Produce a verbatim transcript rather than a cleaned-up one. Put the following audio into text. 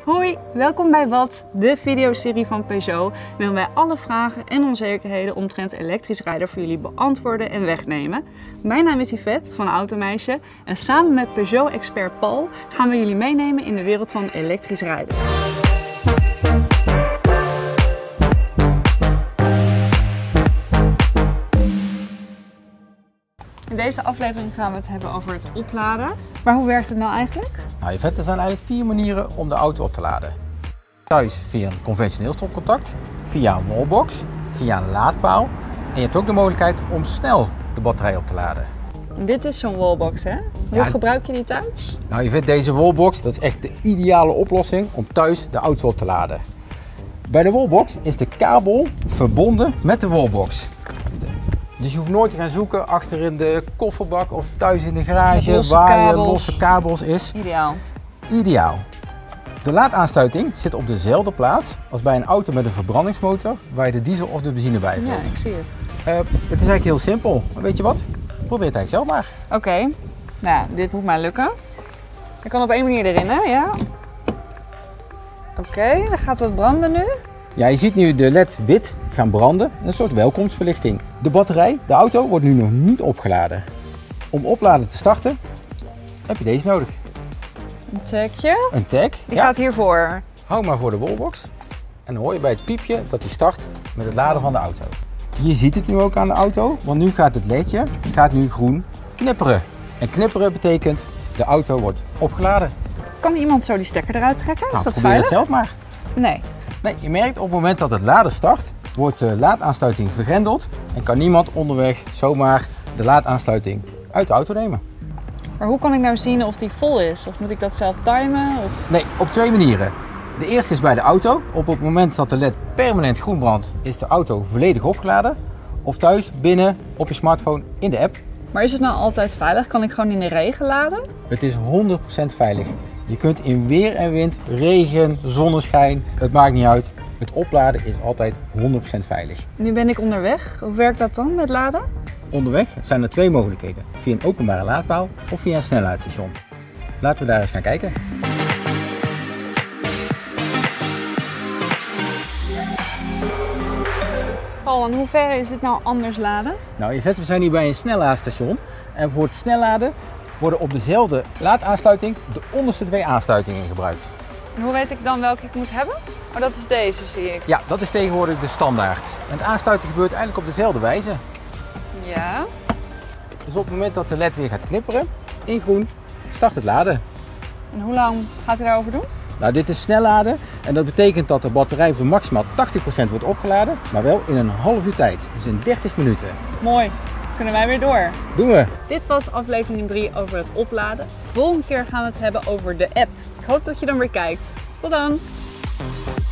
Hoi, welkom bij Wat, de videoserie van Peugeot, waarin wij alle vragen en onzekerheden omtrent elektrisch rijden voor jullie beantwoorden en wegnemen. Mijn naam is Yvette van Automeisje en samen met Peugeot-expert Paul gaan we jullie meenemen in de wereld van elektrisch rijden. In deze aflevering gaan we het hebben over het opladen. Maar hoe werkt het nou eigenlijk? Nou, Yvette, er zijn eigenlijk vier manieren om de auto op te laden. Thuis via een conventioneel stopcontact, via een wallbox, via een laadpaal. En je hebt ook de mogelijkheid om snel de batterij op te laden. Dit is zo'n wallbox, hè? Hoe ja, gebruik je die thuis? Nou, Yvette, deze wallbox, dat is echt de ideale oplossing om thuis de auto op te laden. Bij de wallbox is de kabel verbonden met de wallbox. Dus je hoeft nooit te gaan zoeken achter in de kofferbak of thuis in de garage waar je losse kabels is. Ideaal. Ideaal. De laadaansluiting zit op dezelfde plaats als bij een auto met een verbrandingsmotor waar je de diesel of de benzine bij vult. Ja, ik zie het. Uh, het is eigenlijk heel simpel, maar weet je wat? Probeer het eigenlijk zelf maar. Oké, okay. Nou ja, dit moet mij lukken. Ik kan op één manier erin, hè? Ja. Oké, okay, dan gaat het branden nu. Ja, je ziet nu de L E D wit gaan branden, een soort welkomstverlichting. De batterij, de auto, wordt nu nog niet opgeladen. Om opladen te starten heb je deze nodig. Een tagje. Een tag. Die ja. gaat hiervoor. Hou maar voor de wallbox. En dan hoor je bij het piepje dat hij start met het laden van de auto. Je ziet het nu ook aan de auto, want nu gaat het ledje gaat nu groen knipperen. En knipperen betekent de auto wordt opgeladen. Kan iemand zo die stekker eruit trekken? Nou, is dat probeer veilig? het zelf maar. Nee. Nee, je merkt op het moment dat het laden start, wordt de laadaansluiting vergrendeld en kan niemand onderweg zomaar de laadaansluiting uit de auto nemen. Maar hoe kan ik nou zien of die vol is? Of moet ik dat zelf timen? Of... Nee, op twee manieren. De eerste is bij de auto. Op het moment dat de L E D permanent groen brandt, is de auto volledig opgeladen. Of thuis, binnen, op je smartphone, in de app. Maar is het nou altijd veilig? Kan ik gewoon in de regen laden? Het is honderd procent veilig. Je kunt in weer en wind, regen, zonneschijn, het maakt niet uit. Het opladen is altijd honderd procent veilig. Nu ben ik onderweg. Hoe werkt dat dan met laden? Onderweg zijn er twee mogelijkheden. Via een openbare laadpaal of via een snelheidstation. Laten we daar eens gaan kijken. Paul, in hoeverre is dit nou anders laden? Nou, Yvette, we zijn nu bij een snellaadstation. En voor het snelladen worden op dezelfde laadaansluiting de onderste twee aansluitingen gebruikt. En hoe weet ik dan welke ik moet hebben? Oh, dat is deze, zie ik. Ja, dat is tegenwoordig de standaard. En het aansluiten gebeurt eigenlijk op dezelfde wijze. Ja. Dus op het moment dat de L E D weer gaat knipperen, in groen, start het laden. En hoe lang gaat hij daarover doen? Nou, dit is snel laden en dat betekent dat de batterij voor maximaal tachtig procent wordt opgeladen, maar wel in een half uur tijd, dus in dertig minuten. Mooi. Kunnen wij weer door. Doen we. Dit was aflevering drie over het opladen. Volgende keer gaan we het hebben over de app. Ik hoop dat je dan weer kijkt. Tot dan!